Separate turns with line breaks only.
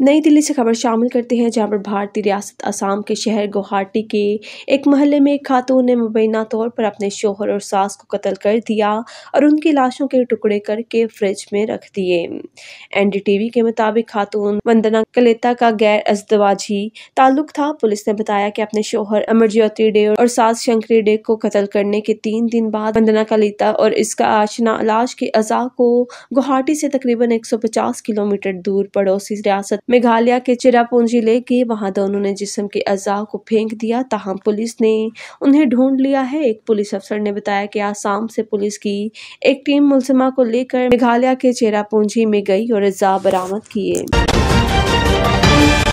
नई दिल्ली से खबर शामिल करते हैं, जहां पर भारतीय रियासत असम के शहर गुवाहाटी के एक मोहल्ले में एक खातून ने मुबैना तौर पर अपने शौहर और सास को कत्ल कर दिया और उनकी लाशों के टुकड़े करके फ्रिज में रख दिए। एनडीटीवी के मुताबिक खातून वंदना कलेता का गैर अज़दवाजी ताल्लुक था। पुलिस ने बताया कि अपने शौहर अमरज्योति डे और सास शंकरी डे को कत्ल करने के 3 दिन बाद वंदना कलेता और इसका आशना लाश के अज़ा को गुवाहाटी से तकरीबन 150 किलोमीटर दूर पड़ोसी रियासत मेघालय के चिरापुंजी ले गए। वहां दोनों ने जिस्म के अज़ा को फेंक दिया, ताहम पुलिस ने उन्हें ढूंढ लिया है। एक पुलिस अफसर ने बताया कि आसाम से पुलिस की एक टीम मुलजिमा को लेकर मेघालय के चिरापुंजी में गई और अज़ा बरामद किए।